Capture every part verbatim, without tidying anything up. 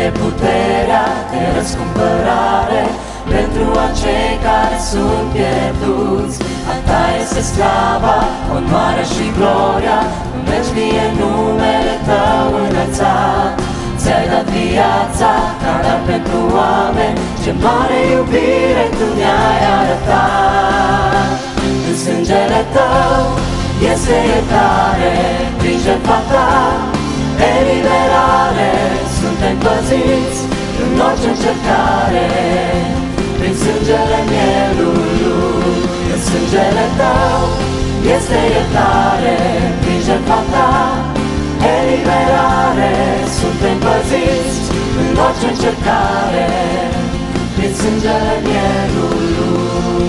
puterea de răscumpărare pentru acei care sunt pierduți. A ta este slava, onoarea și gloria, în veci fie numele tău înălțat. Ți-ai dat viața ca dar pentru oameni, ce mare iubire tu ne-ai arătat. În sângele tău este iertare, prin jertfa ta eliberare. Suntem păziți în orice încercare, prin sângele mielului. În sângele tău este iertare, prin jertfa ta eliberare. Suntem păziți în orice încercare, prin sângele mielului.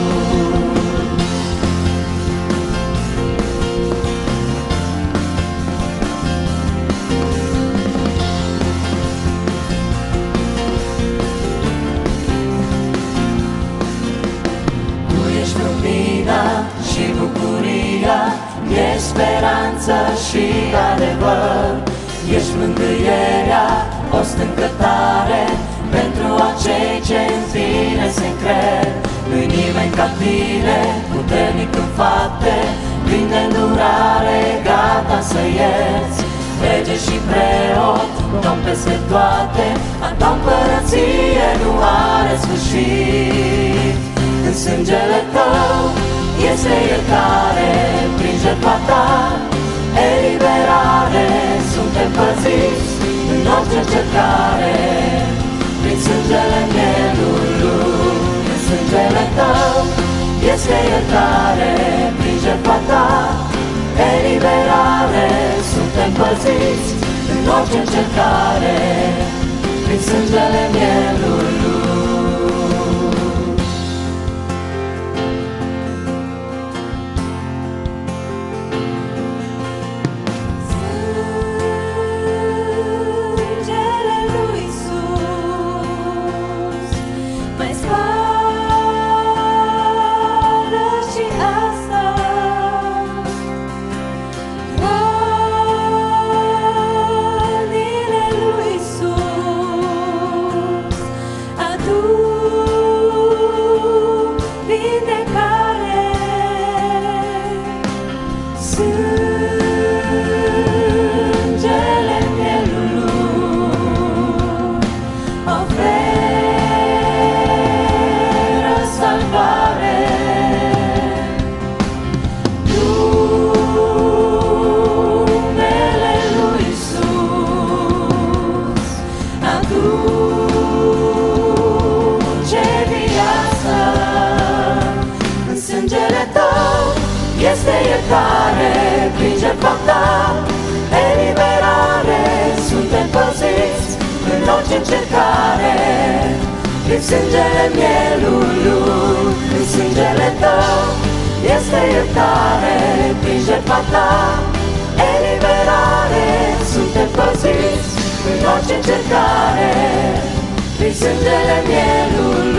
Și bucuria, ești speranță și adevăr. Ești mângâierea, o stâncătare pentru acei ce în tine se încred. Nu-i nimeni ca tine, puternic în fapte, plin de îndurare, gata să ierți. Rege și preot, Domn peste toate, a ta împărăție nu are sfârșit. În sângele tău este iertare, prin jertfa ta eliberare. Suntem păziți în orice încercare, prin sângele mielului. În sângele tău este iertare, prin jertfa ta eliberare. Suntem păziți în orice încercare, prin sângele mielului. Este iertare, prin jertfa ta eliberare. Suntem păziți în orice încercare, prin sângele mielului. În sângele tău este iertare, prin jertfa ta eliberare. Suntem păziți în orice încercare, prin sângele mielului.